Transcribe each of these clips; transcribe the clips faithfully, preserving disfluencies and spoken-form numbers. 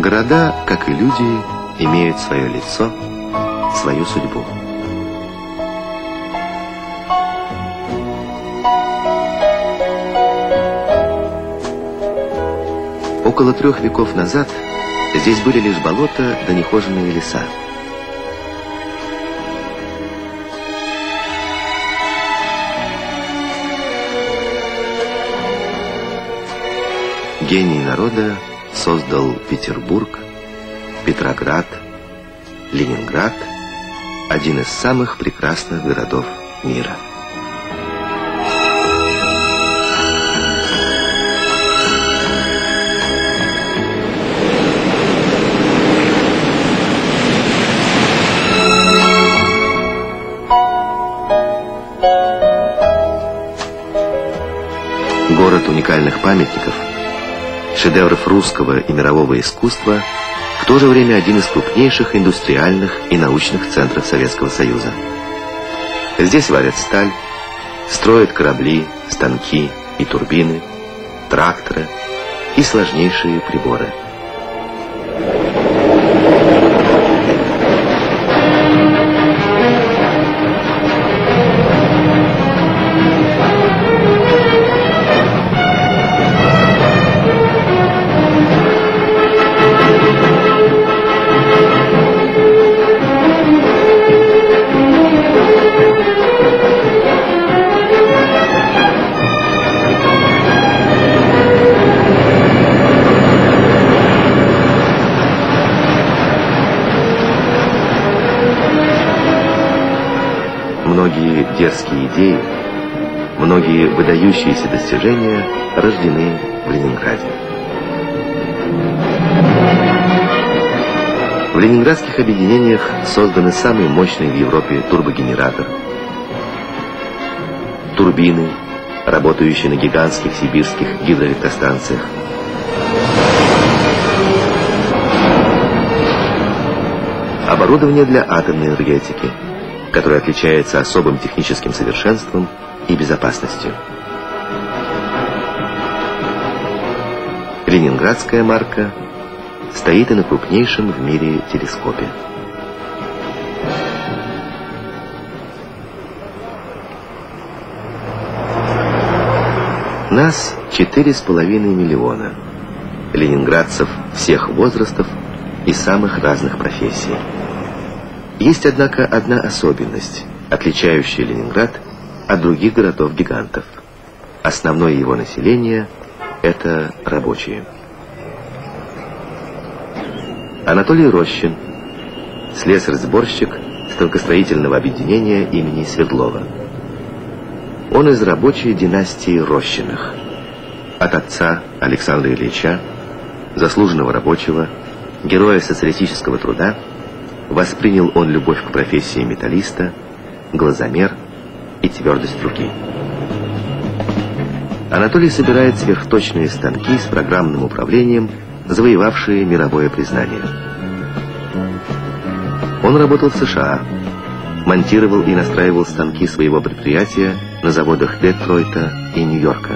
Города, как и люди, имеют свое лицо, свою судьбу. Около трех веков назад здесь были лишь болота да нехоженные леса. Гений народа создал Петербург, Петроград, Ленинград, один из самых прекрасных городов мира. Город уникальных памятников, шедевров русского и мирового искусства, в то же время один из крупнейших индустриальных и научных центров Советского Союза. Здесь варят сталь, строят корабли, станки и турбины, тракторы и сложнейшие приборы. Многие дерзкие идеи, многие выдающиеся достижения рождены в Ленинграде. В ленинградских объединениях созданы самый мощный в Европе турбогенератор, турбины, работающие на гигантских сибирских гидроэлектростанциях, оборудование для атомной энергетики, которое отличается особым техническим совершенством и безопасностью. Ленинградская марка стоит и на крупнейшем в мире телескопе. Нас четыре с половиной миллиона, ленинградцев всех возрастов и самых разных профессий. Есть, однако, одна особенность, отличающая Ленинград от других городов-гигантов. Основное его население – это рабочие. Анатолий Рощин, слесарь-сборщик станкостроительного объединения имени Свердлова. Он из рабочей династии Рощиных. От отца Александра Ильича, заслуженного рабочего, героя социалистического труда, воспринял он любовь к профессии металлиста, глазомер и твердость руки. Анатолий собирает сверхточные станки с программным управлением, завоевавшие мировое признание. Он работал в США, монтировал и настраивал станки своего предприятия на заводах Детройта и Нью-Йорка.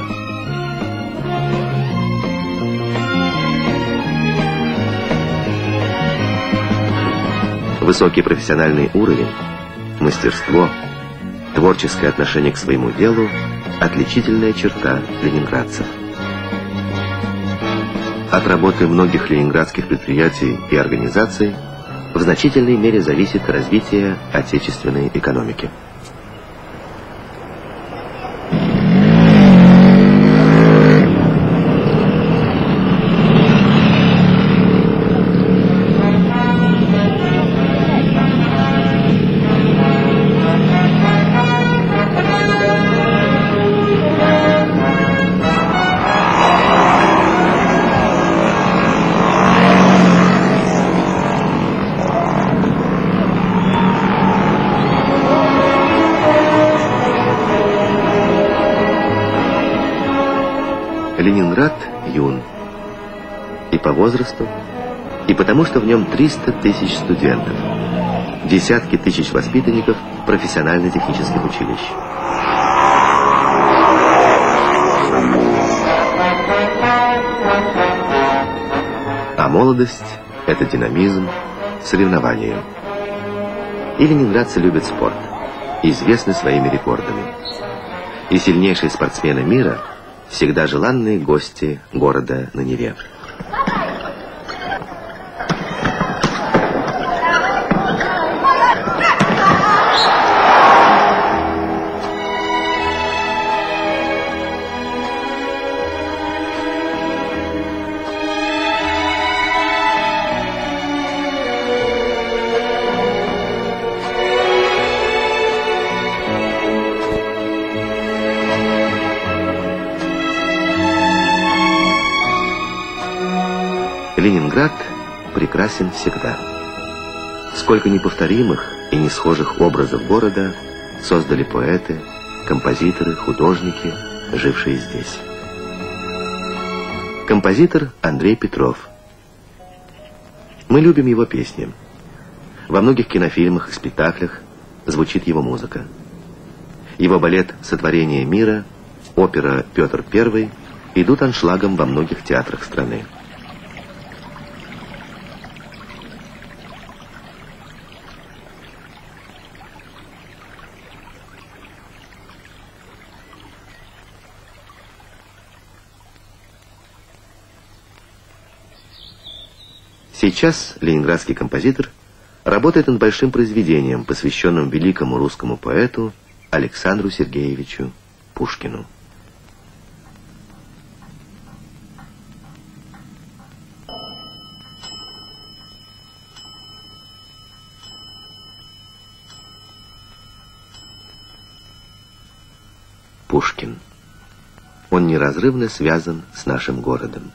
Высокий профессиональный уровень, мастерство, творческое отношение к своему делу – отличительная черта ленинградцев. От работы многих ленинградских предприятий и организаций в значительной мере зависит развитие отечественной экономики. Ленинград юн и по возрасту, и потому, что в нем триста тысяч студентов, десятки тысяч воспитанников профессионально-технических училищ. А молодость – это динамизм, соревнования. И ленинградцы любят спорт, известны своими рекордами. И сильнейшие спортсмены мира всегда желанные гости города на Неве. Ленинград прекрасен всегда. Сколько неповторимых и не схожих образов города создали поэты, композиторы, художники, жившие здесь. Композитор Андрей Петров. Мы любим его песни. Во многих кинофильмах и спектаклях звучит его музыка. Его балет «Сотворение мира», опера «Петр Первый» идут аншлагом во многих театрах страны. Сейчас ленинградский композитор работает над большим произведением, посвященным великому русскому поэту Александру Сергеевичу Пушкину. Пушкин. Он неразрывно связан с нашим городом.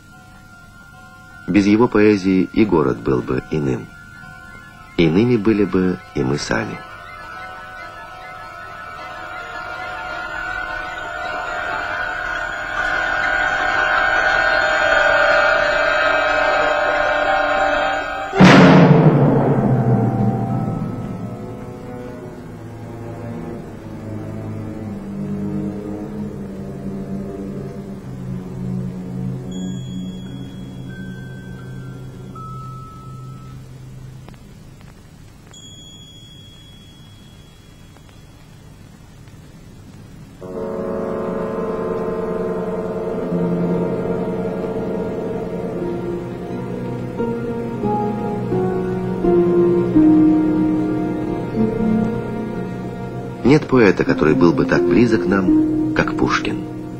Без его поэзии и город был бы иным. Иными были бы и мы сами. Нет поэта, который был бы так близок нам, как Пушкин.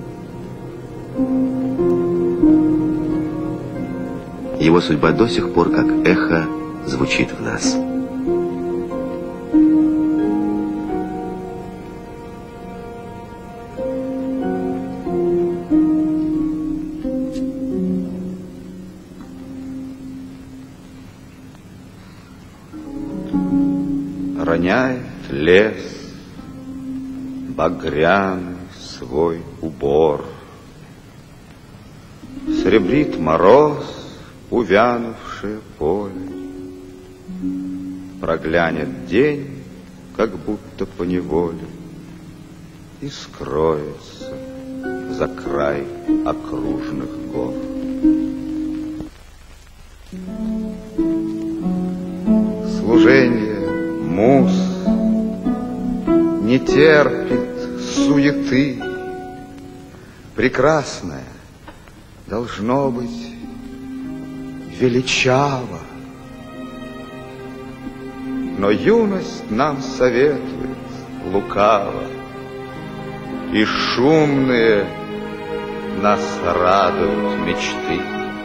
Его судьба до сих пор, как эхо, звучит в нас. Роняет лес багряный свой убор, сребрит мороз увянувшее поле, проглянет день, как будто поневоле, и скроется за край окружных гор. Служение муз не терпит суеты. Прекрасное должно быть величаво, но юность нам советует лукаво, и шумные нас радуют мечты.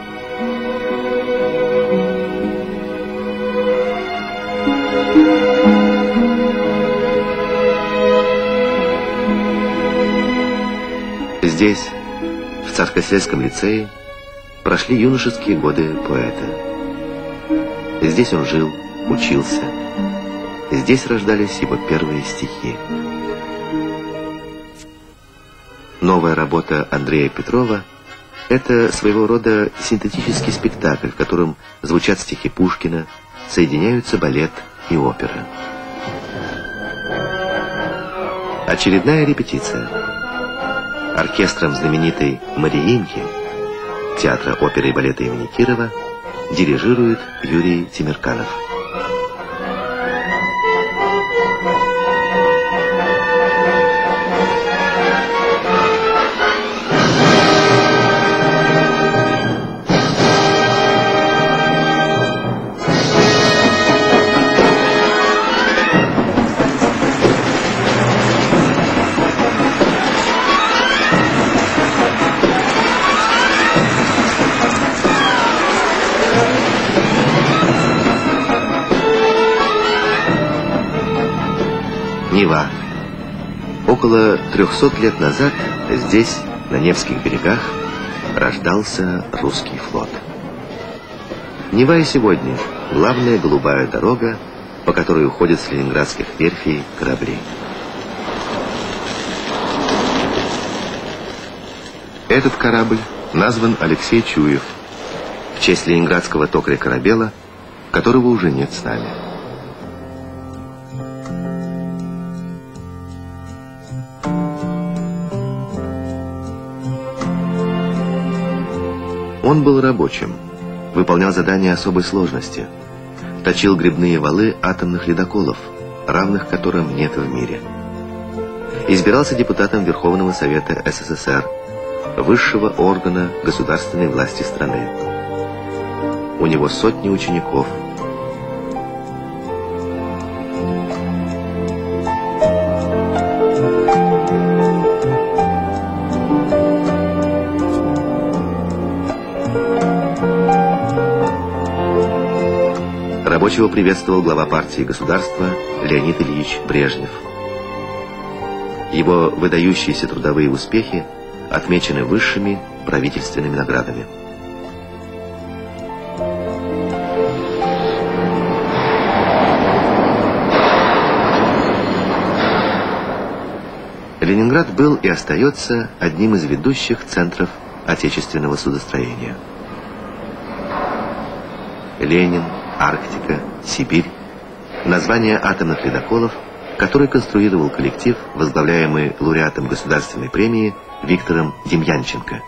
Здесь, в Царскосельском лицее, прошли юношеские годы поэта. Здесь он жил, учился. Здесь рождались его первые стихи. Новая работа Андрея Петрова – это своего рода синтетический спектакль, в котором звучат стихи Пушкина, соединяются балет и опера. Очередная репетиция. Оркестром знаменитой «Мариинки» театра оперы и балета имени Кирова Дирижирует Юрий Тимирканов. Нева. Около трехсот лет назад здесь, на Невских берегах, рождался русский флот. Нева и сегодня главная голубая дорога, по которой уходят с ленинградских верфей корабли. Этот корабль назван Алексей Чуев в честь ленинградского токаря Корабела, которого уже нет с нами. Он был рабочим, выполнял задания особой сложности, точил гребные валы атомных ледоколов, равных которым нет в мире. Избирался депутатом Верховного Совета СССР, высшего органа государственной власти страны. У него сотни учеников. Рабочего приветствовал глава партии государства Леонид Ильич Брежнев. Его выдающиеся трудовые успехи отмечены высшими правительственными наградами. Ленинград был и остается одним из ведущих центров отечественного судостроения. Ленин, Арктика, Сибирь – названия атомных ледоколов, которые конструировал коллектив, возглавляемый лауреатом государственной премии Виктором Демьянченко.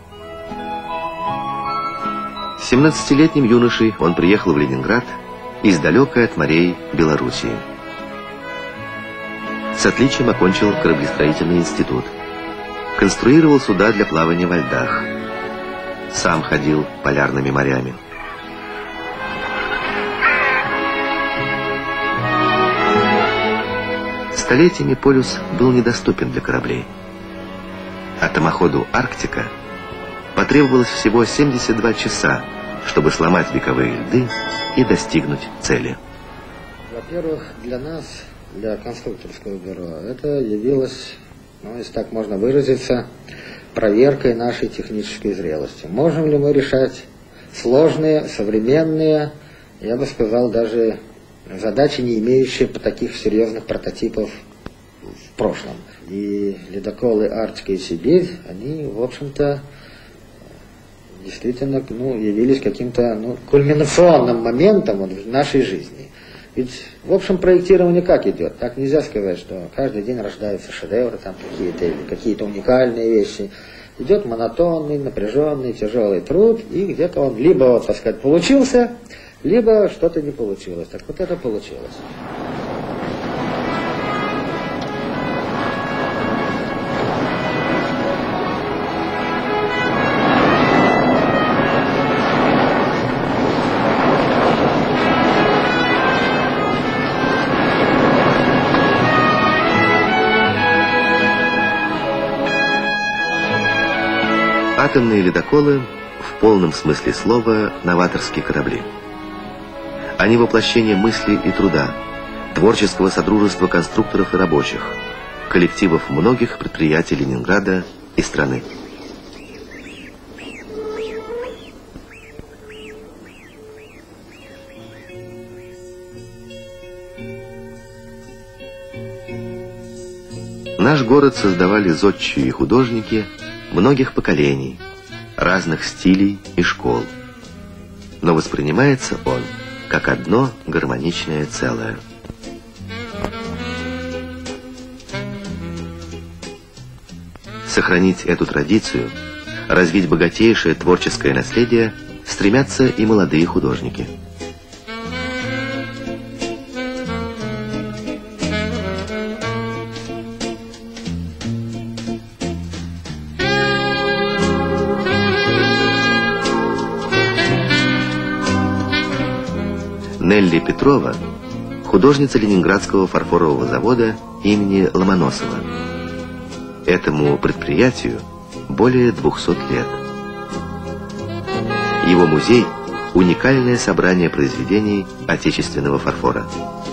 семнадцатилетним юношей он приехал в Ленинград из далекой от морей Белоруссии. С отличием окончил кораблестроительный институт. Конструировал суда для плавания во льдах. Сам ходил полярными морями. Столетиями полюс был недоступен для кораблей. Атомоходу «Арктика» потребовалось всего семьдесят два часа, чтобы сломать вековые льды и достигнуть цели. Во-первых, для нас, для конструкторского бюро, это явилось, ну, если так можно выразиться, проверкой нашей технической зрелости. Можем ли мы решать сложные, современные, я бы сказал, даже задачи, не имеющие таких серьезных прототипов в прошлом. И ледоколы «Арктика» и «Сибирь», они, в общем-то, действительно, ну, явились каким-то, ну, кульминационным моментом вот в нашей жизни. Ведь, в общем, проектирование как идет? Так нельзя сказать, что каждый день рождаются шедевры, там какие-то или какие-то уникальные вещи. Идет монотонный, напряженный, тяжелый труд, и где-то он либо, вот, так сказать, получился, либо что-то не получилось. Так вот это получилось. Атомные ледоколы в полном смысле слова новаторские корабли. Они воплощение мысли и труда, творческого содружества конструкторов и рабочих, коллективов многих предприятий Ленинграда и страны. Наш город создавали зодчие и художники многих поколений, разных стилей и школ. Но воспринимается он как одно гармоничное целое. Сохранить эту традицию, развить богатейшее творческое наследие стремятся и молодые художники. Нелли Петрова – художница Ленинградского фарфорового завода имени Ломоносова. Этому предприятию более двухсот лет. Его музей – уникальное собрание произведений отечественного фарфора.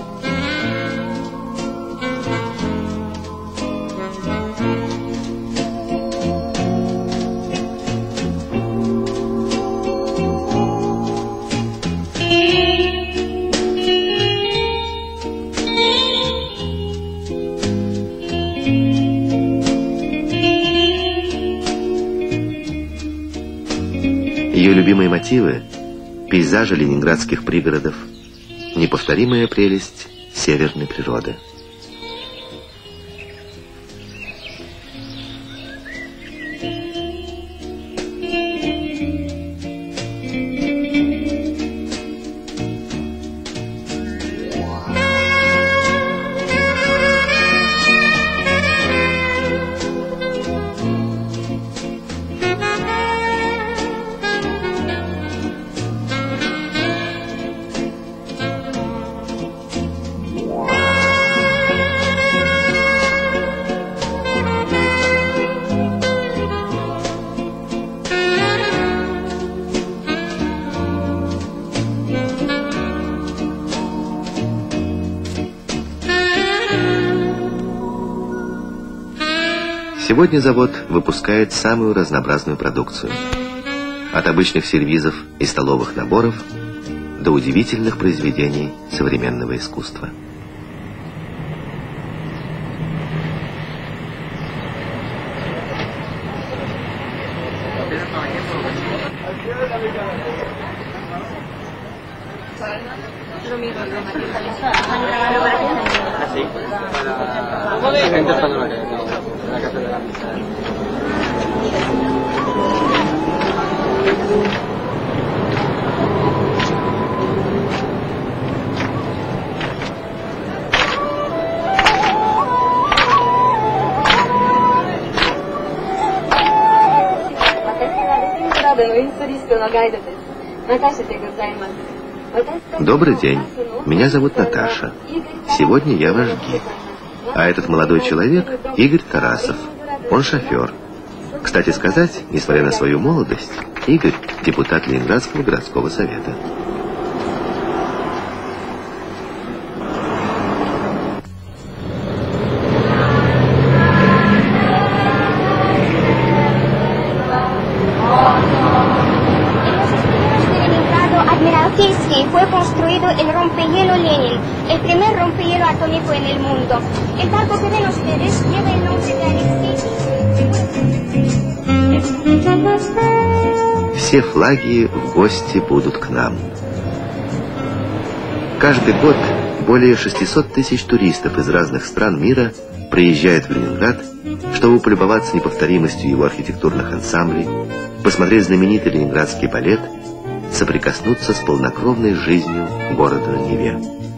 Ее любимые мотивы – пейзажи ленинградских пригородов, неповторимая прелесть северной природы. Сегодня завод выпускает самую разнообразную продукцию. От обычных сервизов и столовых наборов до удивительных произведений современного искусства. Добрый день, меня зовут Наташа. Сегодня я ваш гид. А этот молодой человек Игорь Тарасов. Он шофер. Кстати сказать, несмотря на свою молодость, Игорь – депутат Ленинградского городского совета. Fue construido el rompehielo Lenin, el primer rompehielo atómico en el mundo. El barco que ven ustedes lleva el nombre de Alexei. Все флаги в гости будут к нам. Каждый год более шестисот тысяч туристов из разных стран мира приезжают в Ленинград, чтобы полюбоваться неповторимостью его архитектурных ансамблей, посмотреть знаменитый ленинградский балет, соприкоснуться с полнокровной жизнью города на Неве.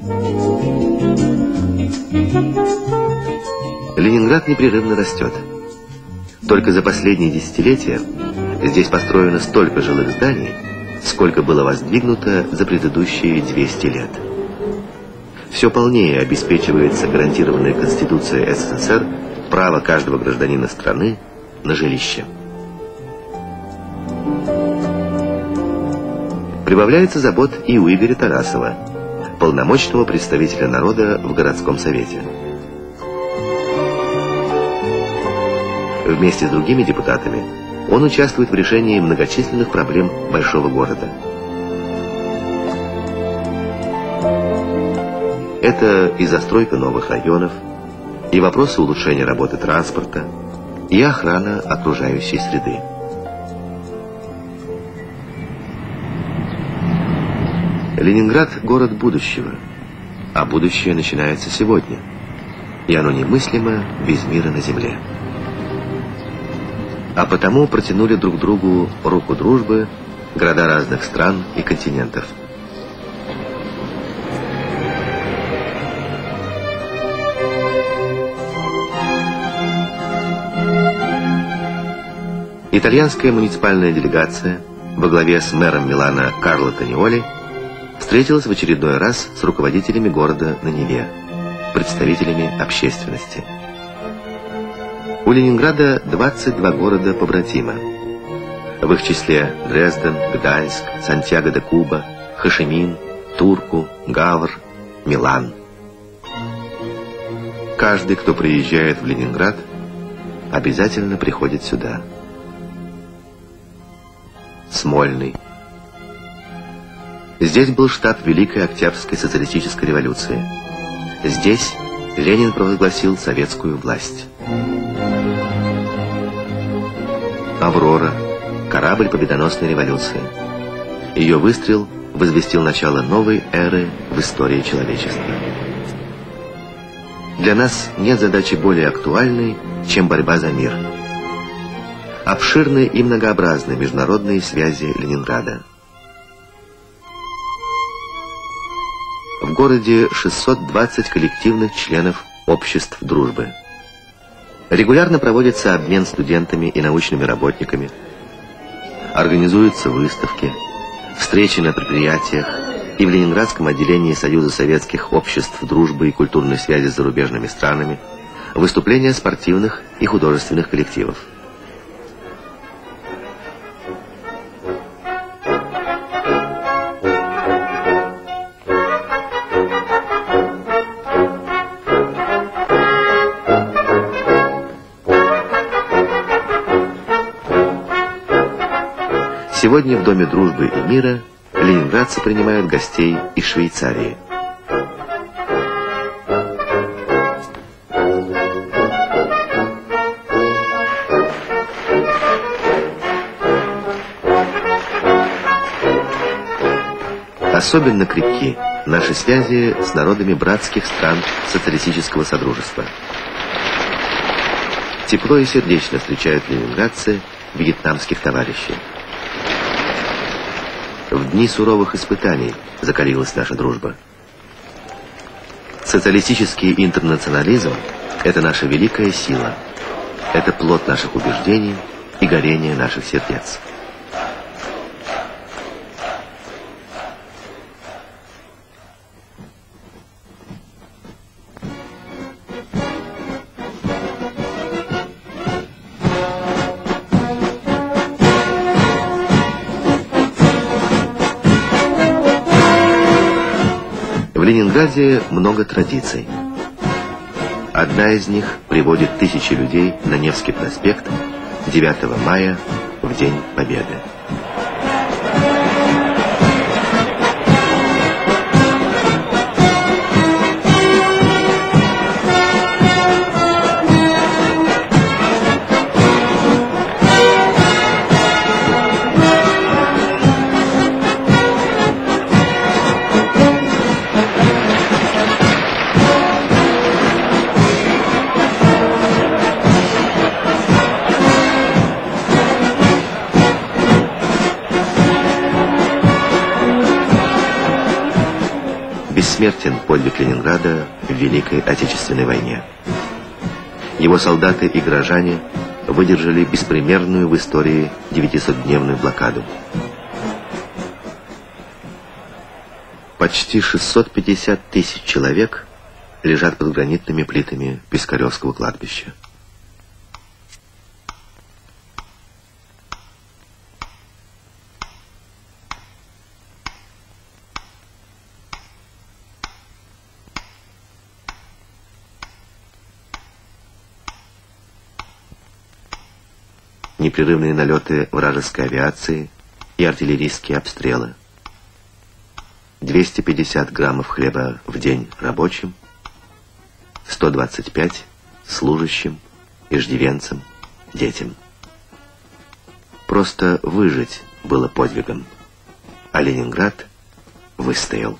Ленинград непрерывно растет. Только за последние десятилетия здесь построено столько жилых зданий, сколько было воздвигнуто за предыдущие двести лет. Все полнее обеспечивается гарантированная Конституцией СССР право каждого гражданина страны на жилище. Прибавляется забот и у Игоря Тарасова, полномочного представителя народа в городском совете. Вместе с другими депутатами он участвует в решении многочисленных проблем большого города. Это и застройка новых районов, и вопросы улучшения работы транспорта, и охрана окружающей среды. Ленинград – город будущего, а будущее начинается сегодня, и оно немыслимо без мира на земле. А потому протянули друг другу руку дружбы города разных стран и континентов. Итальянская муниципальная делегация во главе с мэром Милана Карло Тониоли встретилась в очередной раз с руководителями города на Неве, представителями общественности. У Ленинграда двадцать два города-побратима. В их числе Дрезден, Гданьск, Сантьяго-де-Куба, Хошимин, Турку, Гавр, Милан. Каждый, кто приезжает в Ленинград, обязательно приходит сюда. Смольный. Здесь был штаб Великой Октябрьской социалистической революции. Здесь Ленин провозгласил советскую власть. Аврора. Корабль победоносной революции. Ее выстрел возвестил начало новой эры в истории человечества. Для нас нет задачи более актуальной, чем борьба за мир. Обширные и многообразные международные связи Ленинграда. В городе шестьсот двадцать коллективных членов обществ дружбы. Регулярно проводится обмен студентами и научными работниками. Организуются выставки, встречи на предприятиях и в Ленинградском отделении Союза советских обществ дружбы и культурной связи с зарубежными странами, выступления спортивных и художественных коллективов. Сегодня в Доме дружбы и мира ленинградцы принимают гостей из Швейцарии. Особенно крепки наши связи с народами братских стран социалистического содружества. Тепло и сердечно встречают ленинградцы вьетнамских товарищей. В дни суровых испытаний закалилась наша дружба. Социалистический интернационализм – это наша великая сила. Это плод наших убеждений и горение наших сердец. В Ленинграде много традиций. Одна из них приводит тысячи людей на Невский проспект девятого мая в День Победы. Бессмертен подвиг Ленинграда в Великой Отечественной войне. Его солдаты и горожане выдержали беспримерную в истории девятисотдневную блокаду. Почти шестьсот пятьдесят тысяч человек лежат под гранитными плитами Пискаревского кладбища. Непрерывные налеты вражеской авиации и артиллерийские обстрелы. двести пятьдесят граммов хлеба в день рабочим, сто двадцать пять служащим, иждивенцам, детям. Просто выжить было подвигом, а Ленинград выстоял.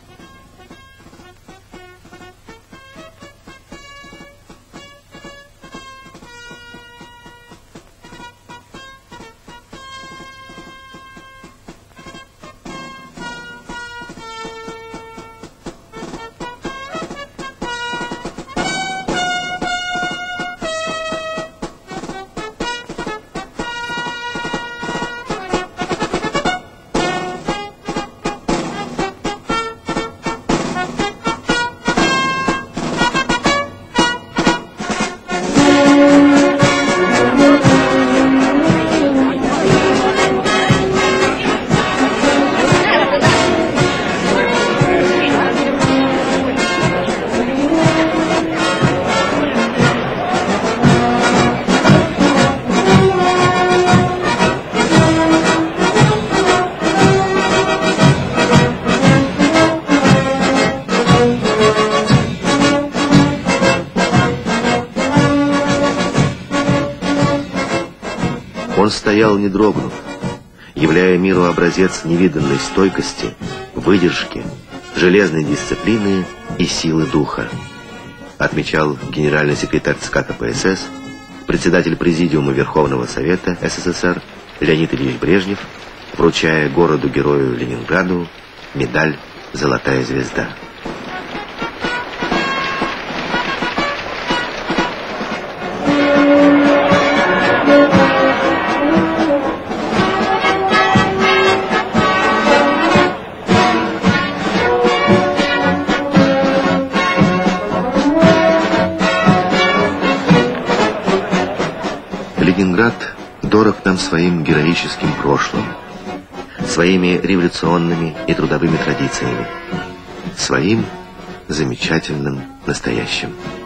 стоял, не дрогнув, являя миру образец невиданной стойкости, выдержки, железной дисциплины и силы духа, отмечал генеральный секретарь ЦК КПСС, председатель Президиума Верховного Совета СССР Леонид Ильич Брежнев, вручая городу-герою Ленинграду медаль «Золотая звезда». Ленинград дорог нам своим героическим прошлым, своими революционными и трудовыми традициями, своим замечательным настоящим.